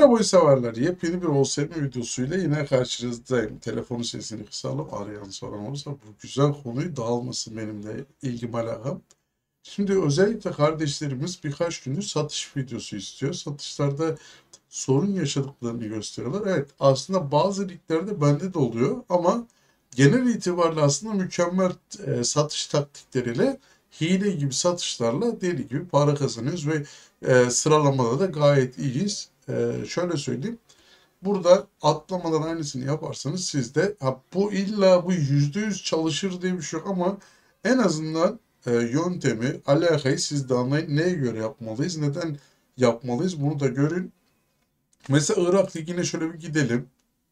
Merhaba severler. Yepyeni bir OSM videosuyla yine karşınızdayım. Telefonu sesini kısalım. Arayan soran olursa bu güzel konuyu dağılmasın benim de ilgim alakam. Şimdi özellikle kardeşlerimiz birkaç gündür satış videosu istiyor. Satışlarda sorun yaşadıklarını gösteriyorlar. Evet, aslında bazı liglerde bende de oluyor ama genel itibariyle aslında mükemmel satış taktikleriyle hile gibi satışlarla deli gibi para kazanıyoruz ve sıralamada da gayet iyiyiz. Şöyle söyleyeyim. Burada atlamadan aynısını yaparsanız siz de bu illa bu %100 çalışır diye bir şey yok ama en azından yöntemi, alakayı siz de anlayın. Neye göre yapmalıyız, neden yapmalıyız bunu da görün. Mesela Irak Ligi'ne şöyle bir gidelim.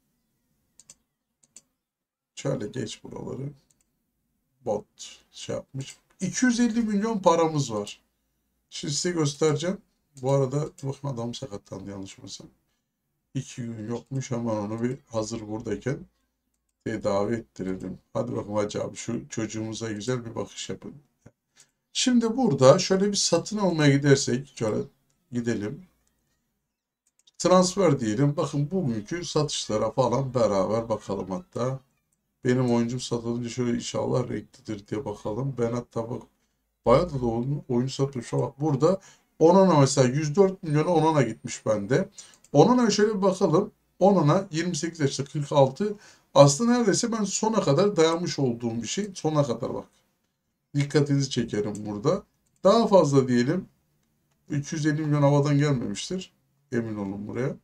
Şöyle geç buraları. Bot şey yapmış. 250 milyon paramız var. Şimdi size göstereceğim. Bu arada bakın adam sakatlandı yanlış mısın? 2 gün yokmuş, hemen onu bir hazır buradayken tedavi ettirelim. Hadi bakalım hacı abi şu çocuğumuza güzel bir bakış yapın. Şimdi burada şöyle bir satın almaya gidersek şöyle gidelim. Transfer diyelim. Bakın bugünkü satışlara falan beraber bakalım hatta. Benim oyuncum satılınca şöyle inşallah renklidir diye bakalım. Ben hatta bak bayağı da oyun satmış. Bak burada Onana mesela 104 milyona Onana gitmiş bende. Onana şöyle bir bakalım. Onana 28 yaşta 46. Aslında neredeyse ben sona kadar dayanmış olduğum bir şey. Sona kadar bak. Dikkatinizi çekerim burada. Daha fazla diyelim. 350 milyon havadan gelmemiştir. Emin olun buraya.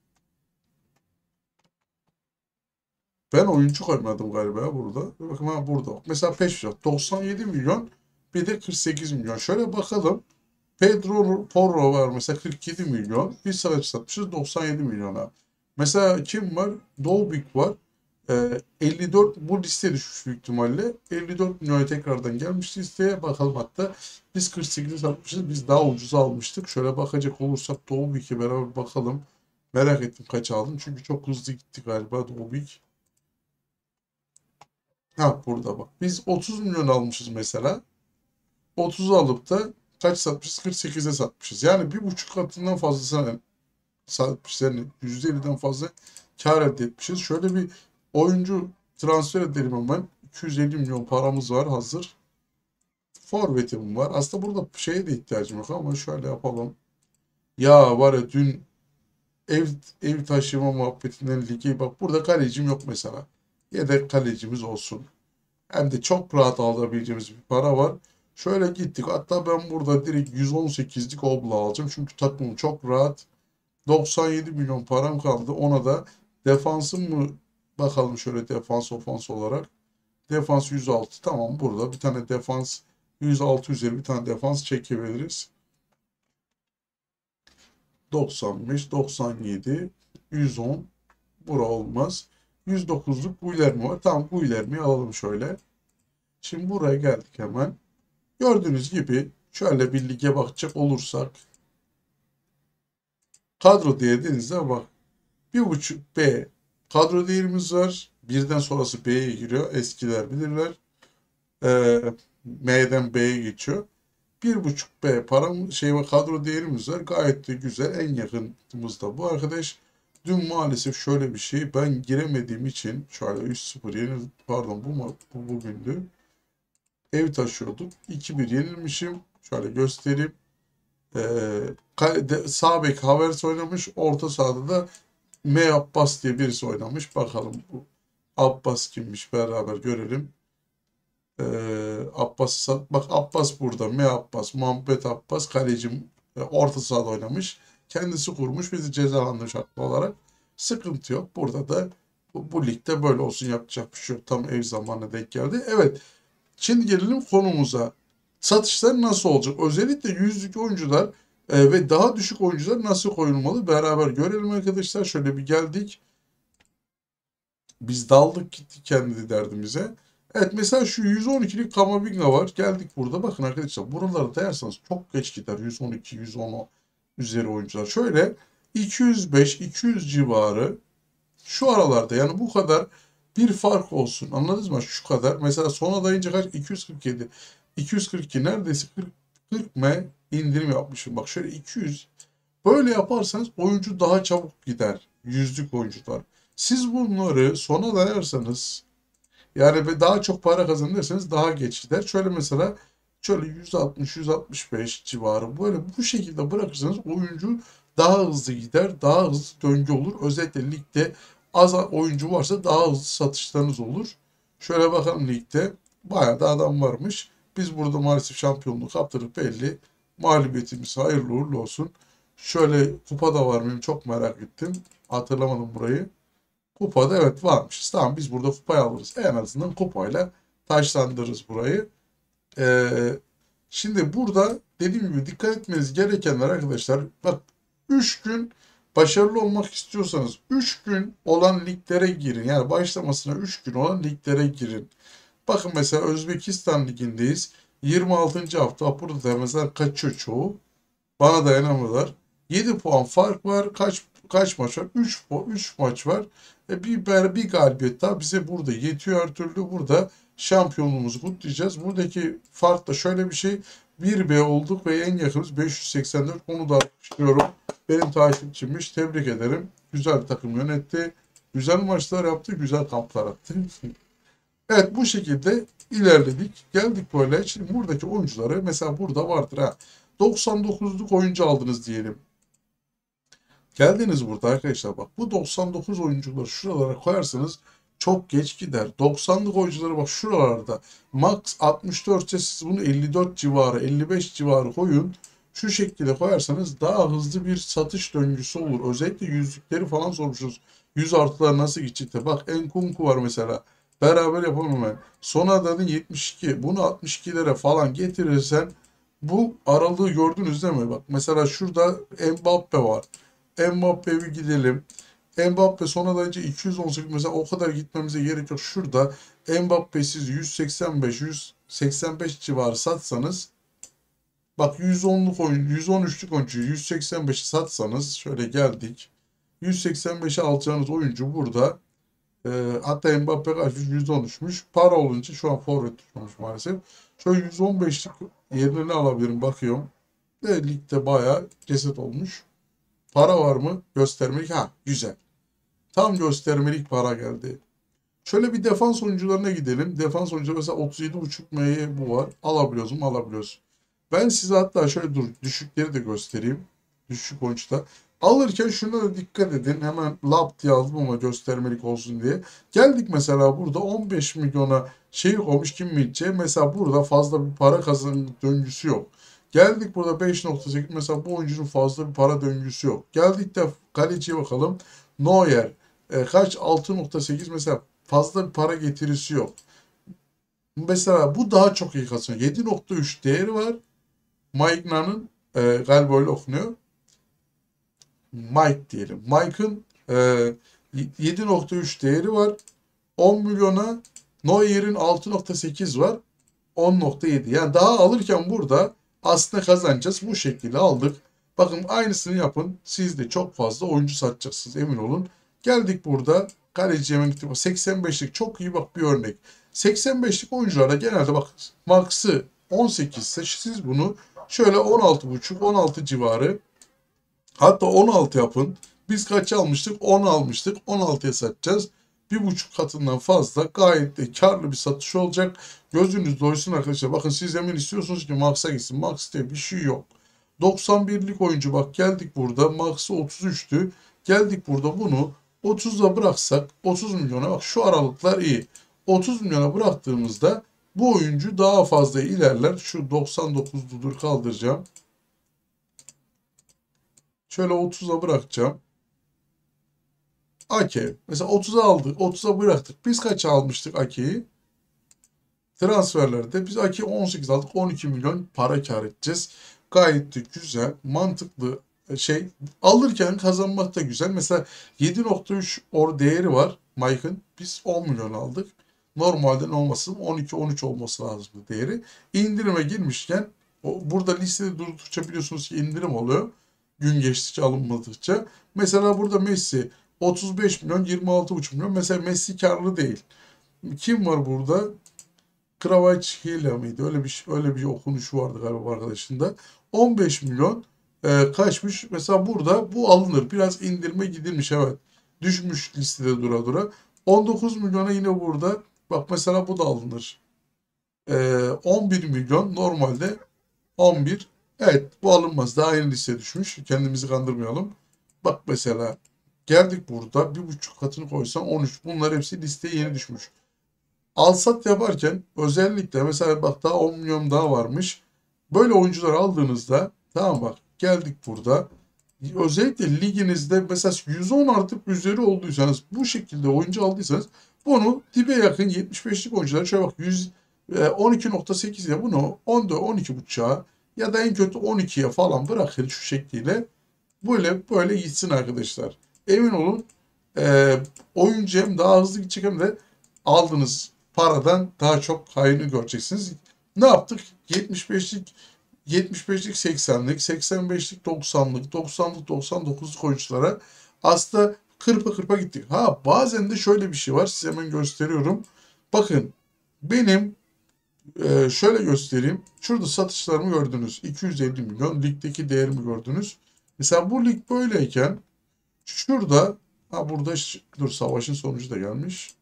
Ben oyuncu koymadım galiba burada. Bakın ha burada. Mesela Peşfiyat 97 milyon, bir de 48 milyon. Şöyle bakalım. Pedro Porro var mesela 47 milyon. Bir savaş satmışız 97 milyona. Mesela kim var? Dolbik var. 54 bu listeye düşmüş büyük ihtimalle. 54 milyona tekrardan gelmiş listeye. Bakalım hatta biz 48'e satmışız. Biz daha ucuza almıştık. Şöyle bakacak olursak Dolbik'e beraber bakalım. Merak ettim kaç aldın. Çünkü çok hızlı gitti galiba Dolbik. Ha burada bak. Biz 30 milyon almışız mesela. 30'u alıp da kaç satmışız? 48'e satmışız. Yani 1,5 katından fazlasını satmışız. Yani %50'den fazla kar elde etmişiz. Şöyle bir oyuncu transfer edelim hemen. 250 milyon paramız var hazır. Forvet'im var. Aslında burada şeye de ihtiyacım yok ama şöyle yapalım. Ya var ya dün ev ev taşıma muhabbetinden ligi bak burada kalecim yok mesela. Yedek kalecimiz olsun. Hem de çok rahat alabileceğimiz bir para var. Şöyle gittik. Hatta ben burada direkt 118'lik Obla alacağım. Çünkü takımım çok rahat. 97 milyon param kaldı. Ona da defansım mı bakalım şöyle defans ofans olarak. Defans 106. Tamam burada bir tane defans 106 üzeri bir tane defans çekebiliriz. 95, 97, 110. Bura olmaz. 109'luk bu ilermi var. Tamam bu ilermiyi alalım şöyle. Şimdi buraya geldik hemen. Gördüğünüz gibi şöyle bir lige bakacak olursak kadro değerinizde bak 1,5 B kadro değerimiz var. Birden sonrası B'ye giriyor. Eskiler bilirler. M'den B'ye geçiyor. 1,5 B param şey var, kadro değerimiz var. Gayet de güzel. En yakınımız da bu arkadaş. Dün maalesef şöyle bir şey ben giremediğim için şöyle 3-0 yenildim. Pardon bu bugündü. Ev taşıyorduk. 2-1 yenilmişim. Şöyle göstereyim. Sağ bek Havertz oynamış. Orta sahada da M. Abbas diye birisi oynamış. Bakalım bu Abbas kimmiş beraber görelim. Bak Abbas burada. M. Abbas, Muhammed Abbas kalecim orta sahada oynamış. Kendisi kurmuş. Bizi cezalandırmış haklı olarak. Sıkıntı yok. Burada da bu ligde böyle olsun, yapacak bir şey yok. Tam ev zamanına denk geldi. Evet. Şimdi gelelim konumuza. Satışlar nasıl olacak? Özellikle yüzlük oyuncular ve daha düşük oyuncular nasıl koyulmalı? Beraber görelim arkadaşlar. Şöyle bir geldik. Biz daldık gittik kendi derdimize. Evet mesela şu 112'lik Kamavinga var. Geldik burada. Bakın arkadaşlar buraları dayarsanız çok geç gider. 112, 110 üzeri oyuncular. Şöyle 205, 200 civarı şu aralarda yani bu kadar bir fark olsun. Anladınız mı? Şu kadar. Mesela son adayınca kaç? 247. 242 neredeyse 40 M indirim yapmışım. Bak şöyle 200 Böyle yaparsanız oyuncu daha çabuk gider. Yüzlük oyuncular. Siz bunları sona dayarsanız, yani daha çok para kazanırsanız daha geç gider. Şöyle mesela şöyle 160-165 civarı böyle bu şekilde bırakırsanız oyuncu daha hızlı gider. Daha hızlı döngü olur. Özellikle ligde az oyuncu varsa daha hızlı satışlarınız olur. Şöyle bakalım, ligde bayağı da adam varmış. Biz burada maalesef şampiyonluğu kaptırdık belli. Mağlubiyetimiz hayırlı uğurlu olsun. Şöyle kupada var mıyım çok merak ettim. Hatırlamadım burayı. Kupada evet varmış. Tamam, biz burada kupayı alırız. En azından kupayla taşlandırırız burayı. Ee, Şimdi burada dediğim gibi dikkat etmeniz gerekenler arkadaşlar. Bak, 3 gün başarılı olmak istiyorsanız 3 gün olan liglere girin. Yani başlamasına 3 gün olan liglere girin. Bakın mesela Özbekistan ligindeyiz. 26. hafta burada da mesela kaçıyor çoğu. Bana dayanamadılar. 7 puan fark var. Kaç maç var? 3 maç var. Bir galibiyet daha bize burada yetiyor her türlü. Burada şampiyonluğumuzu kutlayacağız. Buradaki fark da şöyle bir şey. 1B olduk ve en yakınız 584. Onu da alkışlıyorum. Benim takipçimmiş. Tebrik ederim. Güzel takım yönetti. Güzel maçlar yaptı. Güzel kamplar attı. Evet, bu şekilde ilerledik. Geldik böyle. Şimdi buradaki oyuncuları mesela burada vardır ha. 99'luk oyuncu aldınız diyelim. Geldiniz burada arkadaşlar, bak bu 99 oyuncuları şuralara koyarsanız çok geç gider. 90'lık oyuncuları bak şuralarda. Max 64 ise siz bunu 54 civarı 55 civarı koyun. Şu şekilde koyarsanız daha hızlı bir satış döngüsü olur. Özellikle yüzlükleri falan sormuşuz. 100 artılar nasıl gidecek? Bak Enkunku var mesela. Beraber yapalım hemen. Son adadın 72. Bunu 62'lere falan getirirsen bu aralığı gördünüz değil mi? Bak mesela şurada Mbappe var. Mbappe'ye bir gidelim. Mbappe son derece 218, mesela o kadar gitmemize gerek yok. Şurada Mbappe siz 185 civarı satsanız, bak 110'luk oyun 113'lük oyuncuyu 185'i satsanız, şöyle geldik. 185'e alacağınız oyuncu burada. Hatta Mbappe kaç 113'müş. Para olunca şu an forvet tutmamış maalesef. Şöyle 115'lik yerini alabilirim, bakıyorum. Ligde bayağı ceset olmuş. Para var mı? Göstermelik. Ha, güzel. Tam göstermelik para geldi. Şöyle bir defans oyuncularına gidelim. Defans oyuncuları mesela 37,5 M'ye bu var. Alabiliyoruz mu? Alabiliyoruz. Ben size hatta şöyle dur düşükleri de göstereyim. Düşük oyuncuda. Alırken şuna da dikkat edin. Hemen lap diye aldım ama göstermelik olsun diye. Geldik mesela burada 15 milyona şey olmuş Kim Mitchell. Mesela burada fazla bir para kazanma döngüsü yok. Geldik burada 5,8, mesela bu oyuncunun fazla bir para döngüsü yok. Geldik de kaleciye bakalım. Neuer kaç 6,8, mesela fazla bir para getirisi yok. Mesela bu daha çok iyi kazanıyor. 7,3 değeri var. Mike'nın galiba öyle okunuyor. Mike diyelim. Mike'ın 7,3 değeri var. 10 milyona, Neuer'in 6,8 var. 10,7. Yani daha alırken burada aslında kazanacağız. Bu şekilde aldık. Bakın aynısını yapın. Siz de çok fazla oyuncu satacaksınız, emin olun. Geldik burada. Kaleci hemen gittik. 85'lik çok iyi, bak bir örnek. 85'lik oyuncularda genelde bak max'ı 18 ise siz bunu şöyle 16,5 16 civarı, hatta 16 yapın. Biz kaç almıştık? 10 almıştık. 16'ya satacağız. 1,5 katından fazla, gayet de karlı bir satış olacak. Gözünüz doysun arkadaşlar. Bakın siz hemen istiyorsunuz ki Max'a gitsin. Max diye bir şey yok. 91'lik oyuncu, bak geldik burada. Max'ı 33'tü. Geldik burada bunu 30'a bıraksak 30 milyona, bak şu aralıklar iyi. 30 milyona bıraktığımızda bu oyuncu daha fazla ilerler. Şu 99'ludur kaldıracağım. Şöyle 30'a bırakacağım. Ake. Mesela 30'a aldık. 30'a bıraktık. Biz kaç almıştık Ake'yi? Transferlerde biz Ake'yi 18 aldık. 12 milyon para kar edeceğiz. Gayet de güzel, mantıklı şey. Alırken kazanmak da güzel. Mesela 7,3 değeri var Mike'ın. Biz 10 milyon aldık. Normalde olmasın 12-13 olması lazım değeri. İndirime girmişken burada listede durdukça biliyorsunuz ki indirim oluyor. Gün geçtikçe, alınmadıkça. Mesela burada Messi 35 milyon 26,5 milyon. Mesela Messi karlı değil. Kim var burada? Kravaç Hila mıydı? Öyle bir okunuş vardı galiba arkadaşında. 15 milyon kaçmış? Mesela burada bu alınır. Biraz indirme gidilmiş, evet. Düşmüş listede dura dura. 19 milyona yine burada. Bak mesela bu da alınır. 11 milyon normalde 11. Evet, bu alınmaz. Daha yeni listeye düşmüş. Kendimizi kandırmayalım. Bak mesela geldik burada 1,5 katını koysan 13. Bunlar hepsi listeye yeni düşmüş. Alsat yaparken özellikle mesela bak daha 10 milyon daha varmış. Böyle oyuncular aldığınızda, tamam, bak geldik burada. Özellikle liginizde mesela 110 artık üzeri olduysanız, bu şekilde oyuncu aldıysanız, bunu dibe yakın 75'lik oyuncular şöyle bak 12,8 ya, bunu 14 12,5'a ya da en kötü 12'ye falan bırakın şu şekliyle. Böyle böyle gitsin arkadaşlar. Emin olun, e, oyuncu hem daha hızlı gidecek hem de aldığınız paradan daha çok hayrını göreceksiniz. Ne yaptık? 75'lik 80'lik, 85'lik 90'lık, 90'lık 99'luk oyunculara aslında kırpa kırpa gittik. Ha, bazen de şöyle bir şey var. Size hemen gösteriyorum. Bakın benim, şöyle göstereyim. Şurada satışlarımı gördünüz. 250 milyon. Ligdeki değerimi gördünüz. Mesela bu lig böyleyken şurada, ha burada dur, savaşın sonucu da gelmiş.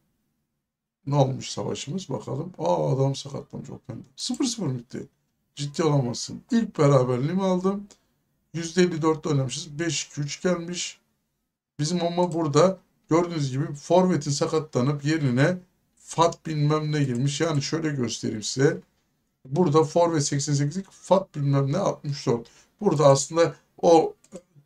Ne olmuş savaşımız bakalım. Aa, adam sakatlamış o bende. 0-0 bitti. Ciddi olamazsın. İlk beraberliğimi aldım. %54'te oynamışız. 5-2-3 gelmiş. Bizim ama burada gördüğünüz gibi forvetin sakatlanıp yerine Fat bilmem ne girmiş. Yani şöyle göstereyim size. Burada forvet 88'lik, Fat bilmem ne 64. Burada aslında o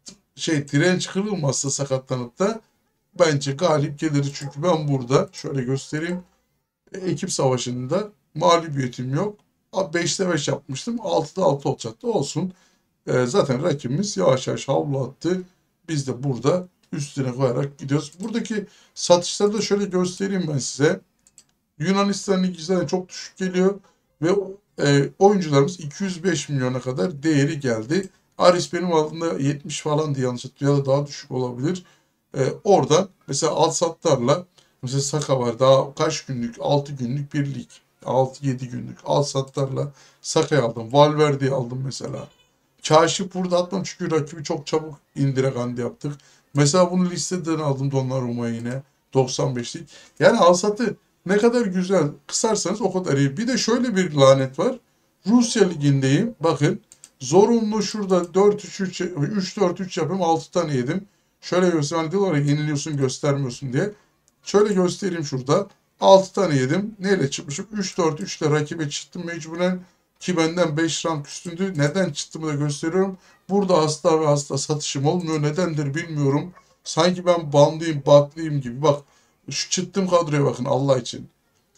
direnç kırılmazsa sakatlanıp da bence galip gelir. Çünkü ben burada şöyle göstereyim. Ekip savaşında mağlubiyetim yok. 5'te 5 yapmıştım. 6'da 6 olacaktı. Olsun. Zaten rakibimiz yavaş yavaş havlu attı. Biz de burada üstüne koyarak gidiyoruz. Buradaki satışları da şöyle göstereyim ben size. Yunanistan ligi çok düşük geliyor ve oyuncularımız 205 milyona kadar değeri geldi. Aris benim aldığımda 70 falan diye yanlış hatırlıyorum, ya da daha düşük olabilir. Oradan mesela al satlarla, mesela Saka var, daha kaç günlük, 6 günlük bir lig, 6-7 günlük al satlarla Saka'yı aldım. Valverde'yi aldım mesela. Kaşif burada atmam çünkü rakibi çok çabuk indire kandi yaptık. Mesela bunu listeden aldım Donnarumma yine 95'lik. Yani alsatı ne kadar güzel kısarsanız o kadar iyi. Bir de şöyle bir lanet var. Rusya ligindeyim. Bakın zorunlu şurada 4-3-3 3-4-3 yapayım, 6 tane yedim. Şöyle göstereyim. Hani diyorlar ya, yeniliyorsun göstermiyorsun diye. Şöyle göstereyim şurada. 6 tane yedim. Neyle çıkmışım? 3-4-3 ile rakibe çıktım mecburen. Ki benden 5 rank üstündü. Neden çıktığımı da gösteriyorum. Burada hasta ve hasta satışım olmuyor. Nedendir bilmiyorum. Sanki ben bandıyım, batlıyım gibi. Bak şu çıktığım kadroya bakın Allah için.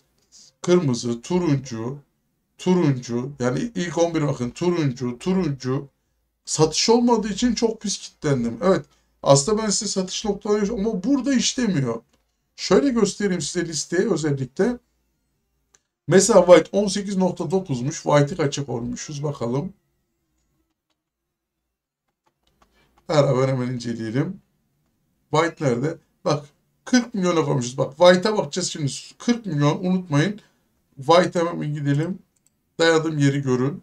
Kırmızı, turuncu, turuncu. Yani ilk 11 bakın. Turuncu, turuncu. Satış olmadığı için çok pis kilitlendim. Evet. Aslında ben size satış noktaları ama burada işlemiyor. Şöyle göstereyim size listeyi özellikle. Mesela White 18,9'muş. White'i kaça koymuşuz bakalım. Beraber hemen inceleyelim. White nerede? Bak 40 milyona koymuşuz. Bak White'a bakacağız şimdi. 40 milyon unutmayın. White'a hemen gidelim. Dayadığım yeri görün.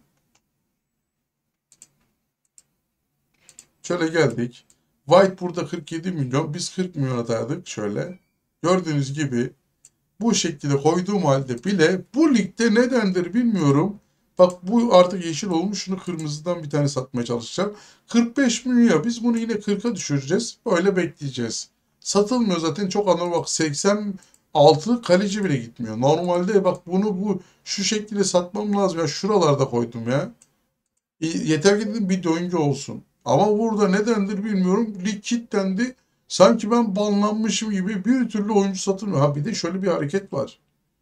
Şöyle geldik. White burada 47 milyon. Biz 40 milyona dayadık. Şöyle. Gördüğünüz gibi bu şekilde koyduğum halde bile bu ligde nedendir bilmiyorum. Bak bu artık yeşil olmuş. Şunu kırmızıdan bir tane satmaya çalışacağım. 45 milyon, biz bunu yine 40'a düşüreceğiz. Böyle bekleyeceğiz. Satılmıyor zaten, çok anormal. Bak 86'lık kaleci bile gitmiyor. Normalde bak bunu şu şekilde satmam lazım. Ya şuralarda koydum ya. Yeter ki dedim bir döngü olsun. Ama burada nedendir bilmiyorum. Lig kilitlendi. Sanki ben banlanmışım gibi bir türlü oyuncu satılmıyor. Ha bir de şöyle bir hareket var.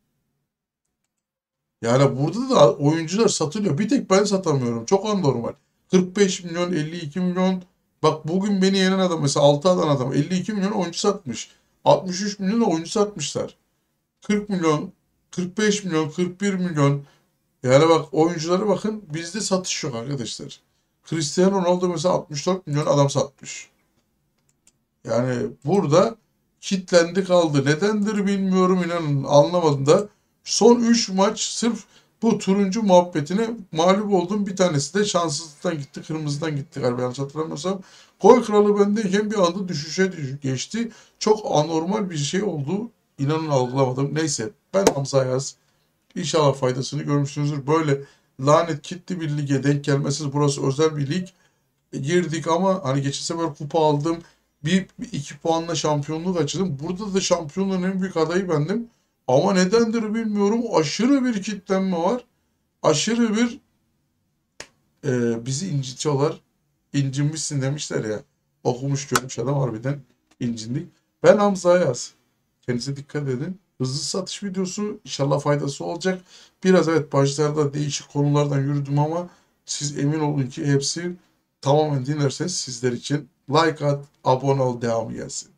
Yani burada da oyuncular satılıyor. Bir tek ben satamıyorum. Çok anormal. 45 milyon, 52 milyon. Bak bugün beni yenen adam mesela 6 adam 52 milyon oyuncu satmış. 63 milyon oyuncu satmışlar. 40 milyon, 45 milyon, 41 milyon. Yani bak oyunculara bakın, bizde satış yok arkadaşlar. Cristiano Ronaldo mesela 64 milyon adam satmış. Yani burada kitlendi kaldı. Nedendir bilmiyorum, inanın anlamadım da. Son 3 maç sırf Bu turuncu muhabbetine mağlup oldum. Bir tanesi de şanssızlıktan gitti. Kırmızıdan gitti galiba, yanlış hatırlamıyorsam. Gol kralı bendeyken bir anda düşüşe geçti. Çok anormal bir şey oldu. İnanın algılamadım. Neyse, ben Hamza Ayaz. İnşallah faydasını görmüşsünüzdür. Böyle lanet kitli bir lige denk gelmesiz. Burası özel bir lig. Girdik ama hani geçen sefer kupa aldım. Bir iki puanla şampiyonluk açıldım. Burada da şampiyonluğun en büyük adayı bendim. Ama nedendir bilmiyorum. Aşırı bir kitlenme var. Aşırı bir bizi incitiyorlar. İncinmişsin demişler ya. Okumuş görmüş adam harbiden incindik. Ben Hamza Ayaz. Kendinize dikkat edin. Hızlı satış videosu, inşallah faydası olacak. Biraz evet başlarda değişik konulardan yürüdüm ama siz emin olun ki hepsi tamamen dinlerseniz sizler için like at, abone ol, devamı gelsin.